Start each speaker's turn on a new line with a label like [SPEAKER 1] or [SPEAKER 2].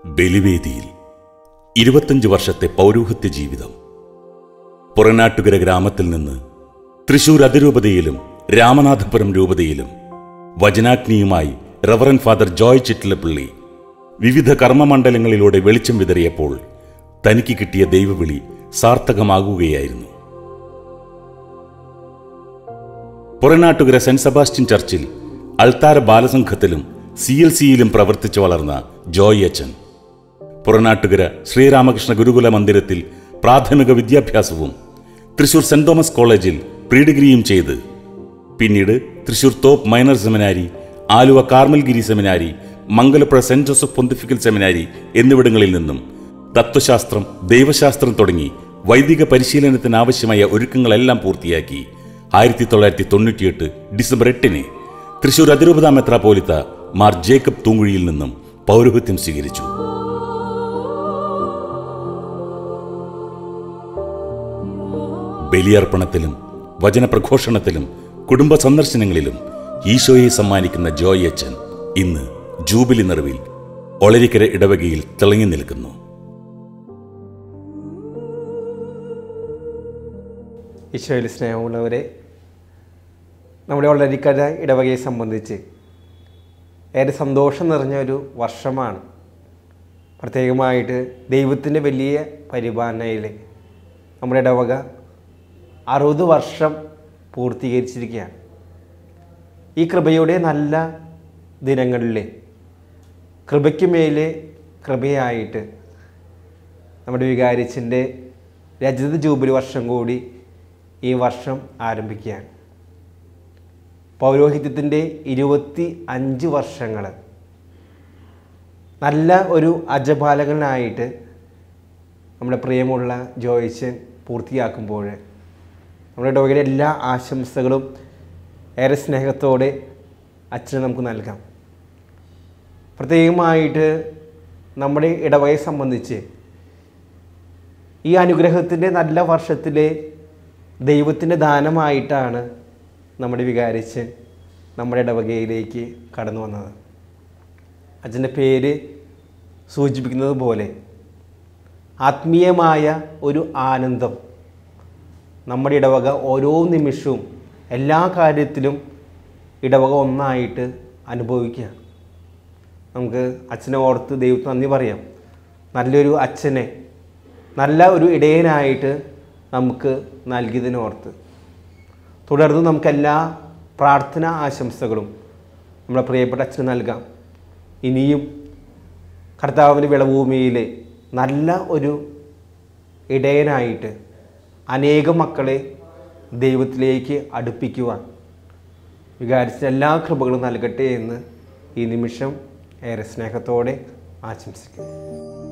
[SPEAKER 1] ബലിവേദിയിൽ 25 വർഷത്തെ പൗരോഹിത്യ ജീവിതം. പുറനാട്ടുകര ഗ്രാമത്തിൽ നിന്ന് തൃശൂർ അതിരൂപതയിലും രാമനാഥപുരം രൂപതയിലും വചനാഗ്നിയുമായി റവറൻ ഫാദർ ജോയ് ചിറ്റിലപ്പള്ളി വിവിധ കർമ്മമണ്ഡലങ്ങളിലൂടെ വെളിച്ചം വിതറിയപ്പോൾ തനിക്ക് കിട്ടിയ ദൈവവിളി സാർത്ഥകമാകുകയായിരുന്നു. പുറനാട്ടുകര സെന്റ് സെബാസ്റ്റ്യൻ ചർച്ചിൽ അൾത്താര ബാലസംഘത്തിലും CLCയിലും പ്രവർത്തിച്ചു വളർന്ന ജോയ് അച്ഛൻ പുറനാട്ടുകര ശ്രീരാമകൃഷ്ണ ഗുരുകുല മന്ദിരത്തിൽ പ്രാഥമിക വിദ്യാഭ്യാസവും തൃശൂർ സെന്റ് തോമസ് കോളേജിൽ പ്രീ ഡിഗ്രിയും ചെയ്ത് പിന്നീട് Thrissur Thope minor seminary, Aluva Carmelgiri seminary, Mangalapuzha saint Joseph pontifical seminary എന്നിവിടങ്ങളിൽ നിന്നും തത്വശാസ്ത്രം, ദൈവശാസ്ത്രം തുടങ്ങി വൈദിക പരിശീലനത്തിനാവശ്യമായ ഒരുക്കങ്ങളെല്ലാം പൂർത്തിയാക്കി 1998 ഡിസംബർ 8 തൃശൂർ അതിരൂപതാ മെത്രാപ്പോലിത്ത മാർ ജേക്കബ് തൂങ്കുഴിയിൽ നിന്നും പൗരോഹിത്യം സ്വീകരിച്ചു. ബലിയർപ്പണത്തിലും വചനപ്രഘോഷണത്തിലും കുടുംബ സന്ദർശനങ്ങളിലും ഈശോയെ സമ്മാനിക്കുന്ന ജോയ് അച്ഛൻ ഇന്ന് ജൂബിലി നിറവിൽ ഒളരിക്കര ഇടവകയിൽ തിളങ്ങി നിൽക്കുന്നു.
[SPEAKER 2] ഈശോയിൽ സ്നേഹമുള്ളവരെ, നമ്മുടെ ഒളരിക്കര ഇടവകയെ സംബന്ധിച്ച് ഏറെ സന്തോഷം നിറഞ്ഞ ഒരു വർഷമാണ്. പ്രത്യേകമായിട്ട് ദൈവത്തിൻ്റെ വലിയ പരിപാലനയിൽ നമ്മുടെ ഇടവക 60 വർഷം പൂർത്തീകരിച്ചിരിക്കുകയാണ്. ഈ കൃപയുടെ നല്ല ദിനങ്ങളിൽ കൃപയ്ക്ക് മേലെ കൃപയായിട്ട് നമ്മുടെ വികാരിച്ചിൻ്റെ രജത ജൂബിലി വർഷം കൂടി ഈ വർഷം ആരംഭിക്കുകയാണ്. പൗരോഹിത്യത്തിൻ്റെ 25 വർഷങ്ങൾ നല്ല ഒരു അജപാലകനായിട്ട് നമ്മുടെ പ്രിയമുള്ള ജോയിച്ചൻ പൂർത്തിയാക്കുമ്പോൾ നമ്മുടെ ഇടവകയുടെ എല്ലാ ആശംസകളും ഏറെ സ്നേഹത്തോടെ അച്ഛന് നമുക്ക് നൽകാം. പ്രത്യേകമായിട്ട് നമ്മുടെ ഇടവകയെ സംബന്ധിച്ച് ഈ അനുഗ്രഹത്തിൻ്റെ നല്ല വർഷത്തിലെ ദൈവത്തിൻ്റെ ദാനമായിട്ടാണ് നമ്മുടെ വികാരിച്ചൻ നമ്മുടെ ഇടവകയിലേക്ക് കടന്നു വന്നത്. അച്ഛൻ്റെ പേര് സൂചിപ്പിക്കുന്നത് പോലെ ആത്മീയമായ ഒരു ആനന്ദം നമ്മുടെ ഇടവക ഓരോ നിമിഷവും എല്ലാ കാര്യത്തിലും ഇടവക ഒന്നായിട്ട് അനുഭവിക്കുക. നമുക്ക് അച്ഛനെ ഓർത്ത് ദൈവത്തിന് നന്ദി പറയാം. നല്ലൊരു അച്ഛനെ, നല്ല ഒരു ഇടയനായിട്ട് നമുക്ക് നൽകിയതിനോർത്ത് തുടർന്ന് നമുക്കെല്ലാ പ്രാർത്ഥനാ ആശംസകളും നമ്മുടെ പ്രിയപ്പെട്ട അച്ഛന് നൽകാം. ഇനിയും കർത്താവിൻ്റെ വിളഭൂമിയിൽ നല്ല ഒരു ഇടയനായിട്ട് അനേകം മക്കളെ ദൈവത്തിലേക്ക് അടുപ്പിക്കുവാൻ വികാരിച്ച എല്ലാ കൃപകളും നൽകട്ടെ എന്ന് ഈ നിമിഷം ഏറെ സ്നേഹത്തോടെ ആശംസിക്കുന്നു.